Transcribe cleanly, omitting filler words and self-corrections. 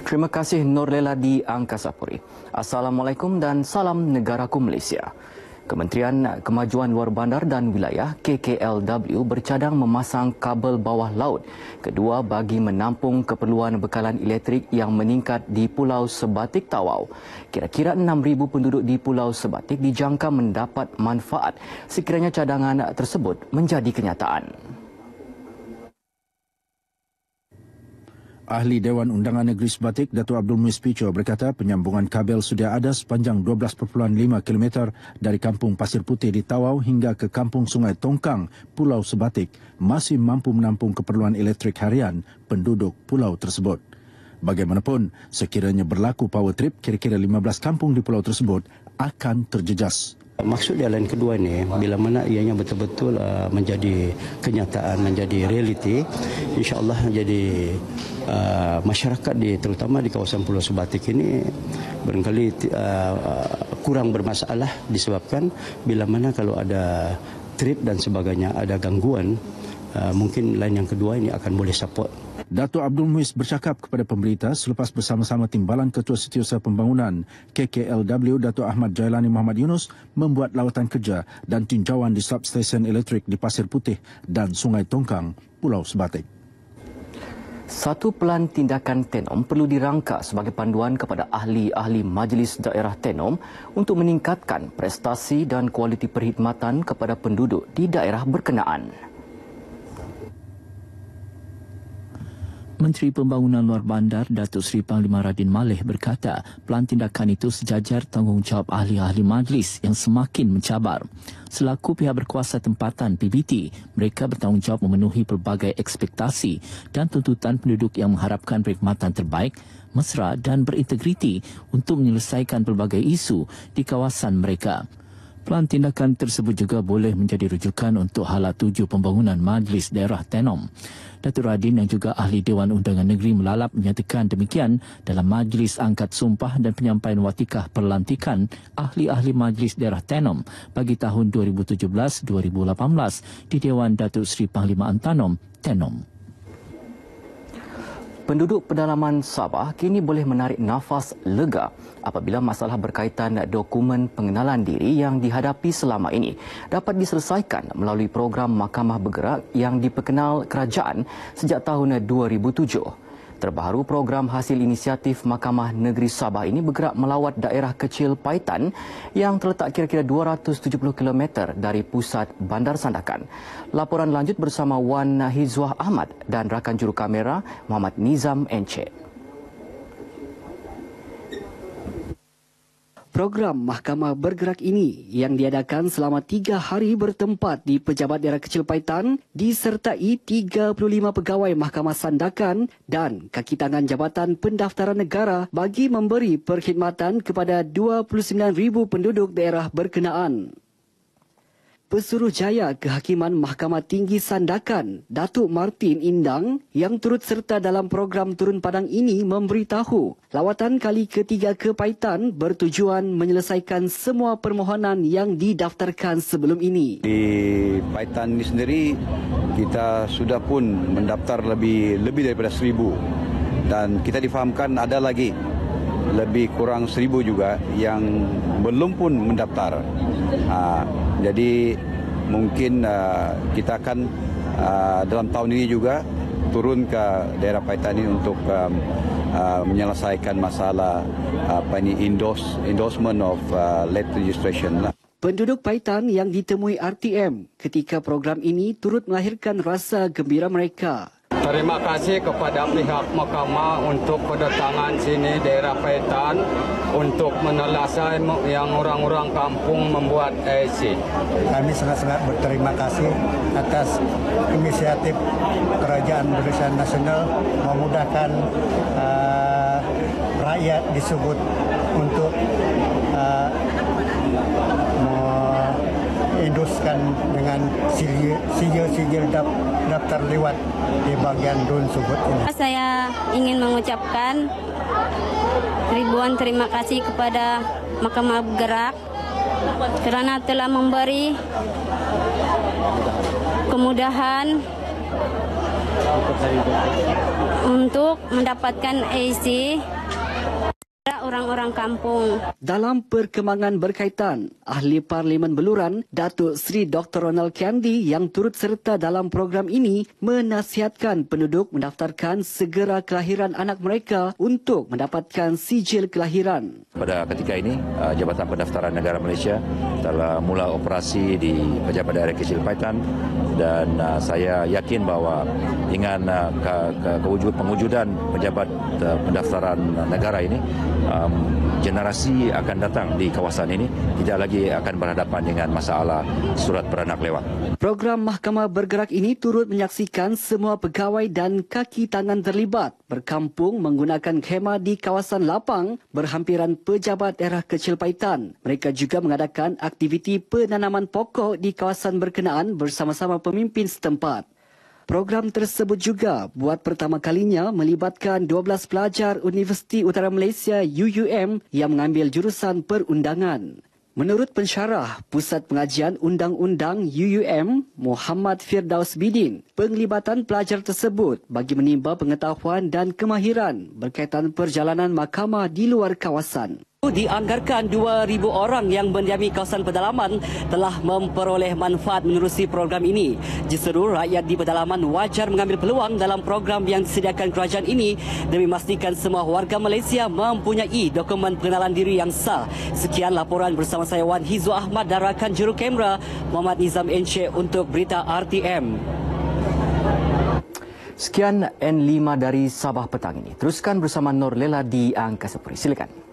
Terima kasih Nurlela di Angkasapuri. Assalamualaikum dan salam negaraku Malaysia. Kementerian Kemajuan Luar Bandar dan Wilayah KKLW bercadang memasang kabel bawah laut kedua bagi menampung keperluan bekalan elektrik yang meningkat di Pulau Sebatik Tawau. Kira-kira 6,000 penduduk di Pulau Sebatik dijangka mendapat manfaat sekiranya cadangan tersebut menjadi kenyataan. Ahli Dewan Undangan Negeri Sebatik, Datuk Abdul Muiz Picho berkata penyambungan kabel sudah ada sepanjang 12.5 km dari Kampung Pasir Putih di Tawau hingga ke Kampung Sungai Tongkang, Pulau Sebatik, masih mampu menampung keperluan elektrik harian penduduk pulau tersebut. Bagaimanapun, sekiranya berlaku power trip, kira-kira 15 kampung di pulau tersebut akan terjejas. Maksud jalan kedua ini, bila mana ianya betul-betul menjadi kenyataan, menjadi realiti, insya-Allah jadi masyarakat terutama di kawasan Pulau Sebatik ini barangkali kurang bermasalah disebabkan bila mana kalau ada trip dan sebagainya, ada gangguan, mungkin line yang kedua ini akan boleh support. Datuk Abdul Muiz bercakap kepada pemberita selepas bersama-sama Timbalan Ketua Setiausaha Pembangunan KKLW Datuk Ahmad Jailani Muhammad Yunus membuat lawatan kerja dan tinjauan di substesen elektrik di Pasir Putih dan Sungai Tongkang, Pulau Sebatik. Satu pelan tindakan Tenom perlu dirangka sebagai panduan kepada ahli-ahli Majlis Daerah Tenom untuk meningkatkan prestasi dan kualiti perkhidmatan kepada penduduk di daerah berkenaan. Menteri Pembangunan Luar Bandar Datuk Seri Panglima Radin Malik berkata pelan tindakan itu sejajar tanggungjawab ahli-ahli majlis yang semakin mencabar. Selaku pihak berkuasa tempatan PBT, mereka bertanggungjawab memenuhi pelbagai ekspektasi dan tuntutan penduduk yang mengharapkan perkhidmatan terbaik, mesra dan berintegriti untuk menyelesaikan pelbagai isu di kawasan mereka. Pelan tindakan tersebut juga boleh menjadi rujukan untuk hala tuju pembangunan Majlis Daerah Tenom. Datuk Radin yang juga ahli Dewan Undangan Negeri melalap menyatakan demikian dalam Majlis Angkat Sumpah dan Penyampaian Watikah Perlantikan ahli-ahli Majlis Daerah Tenom bagi tahun 2017-2018 di Dewan Datuk Seri Panglima Antanom, Tenom. Penduduk pedalaman Sabah kini boleh menarik nafas lega apabila masalah berkaitan dokumen pengenalan diri yang dihadapi selama ini dapat diselesaikan melalui program Mahkamah Bergerak yang diperkenal kerajaan sejak tahun 2007. Terbaru program hasil inisiatif Mahkamah Negeri Sabah ini bergerak melawat daerah kecil Paitan yang terletak kira-kira 270 km dari pusat Bandar Sandakan. Laporan lanjut bersama Wan Hizwah Ahmad dan rakan juru kamera Muhammad Nizam Encik. Program Mahkamah Bergerak ini yang diadakan selama 3 hari bertempat di Pejabat Daerah Kecil Paitan disertai 35 pegawai Mahkamah Sandakan dan kaki tangan Jabatan Pendaftaran Negara bagi memberi perkhidmatan kepada 29,000 penduduk daerah berkenaan. Pesuruhjaya Kehakiman Mahkamah Tinggi Sandakan, Datuk Martin Indang yang turut serta dalam program Turun Padang ini memberitahu lawatan kali ketiga ke Paitan bertujuan menyelesaikan semua permohonan yang didaftarkan sebelum ini. Di Paitan ini sendiri kita sudah pun mendaftar lebih daripada 1,000 dan kita difahamkan ada lagi lebih kurang 1,000 juga yang belum pun mendaftar. Jadi mungkin kita akan dalam tahun ini juga turun ke daerah Paitan ini untuk menyelesaikan masalah endorsement of late registration. Penduduk Paitan yang ditemui RTM ketika program ini turut melahirkan rasa gembira mereka. Terima kasih kepada pihak mahkamah untuk kedatangan sini daerah Paitan untuk menelasai yang orang-orang kampung membuat AIC. Kami sangat-sangat berterima kasih atas inisiatif Kerajaan Malaysia Nasional memudahkan rakyat disebut untuk endoskan dengan sijil daftar lewat di bagian Dun Subut ini. Saya ingin mengucapkan ribuan terima kasih kepada Mahkamah Bergerak kerana telah memberi kemudahan untuk mendapatkan AC orang-orang kampung. Dalam perkembangan berkaitan, Ahli Parlimen Beluran, Datuk Seri Dr. Ronald Kiandi yang turut serta dalam program ini menasihatkan penduduk mendaftarkan segera kelahiran anak mereka untuk mendapatkan sijil kelahiran. Pada ketika ini, Jabatan Pendaftaran Negara Malaysia telah mula operasi di Pejabat Daerah Kecil Paitan dan saya yakin bahawa dengan pengujudan Pejabat Pendaftaran Negara ini, generasi akan datang di kawasan ini tidak lagi akan berhadapan dengan masalah surat beranak lewat. Program Mahkamah Bergerak ini turut menyaksikan semua pegawai dan kaki tangan terlibat berkampung menggunakan khemah di kawasan lapang berhampiran Pejabat Daerah Kecil Paitan. Mereka juga mengadakan aktiviti penanaman pokok di kawasan berkenaan bersama-sama pemimpin setempat. Program tersebut juga buat pertama kalinya melibatkan 12 pelajar Universiti Utara Malaysia UUM yang mengambil jurusan perundangan. Menurut pensyarah Pusat Pengajian Undang-Undang UUM, Muhammad Firdaus Bidin, penglibatan pelajar tersebut bagi menimba pengetahuan dan kemahiran berkaitan perjalanan mahkamah di luar kawasan. Dianggarkan 2,000 orang yang mendiami kawasan pedalaman telah memperoleh manfaat menerusi program ini. Justru rakyat di pedalaman wajar mengambil peluang dalam program yang disediakan kerajaan ini demi memastikan semua warga Malaysia mempunyai dokumen pengenalan diri yang sah. Sekian laporan bersama saya Wan Hizul Ahmad dan rakan juru kamera Muhammad Nizam Encik untuk berita RTM. Sekian N5 dari Sabah petang ini. Teruskan bersama Nur Lela di Angkasa Puri. Silakan.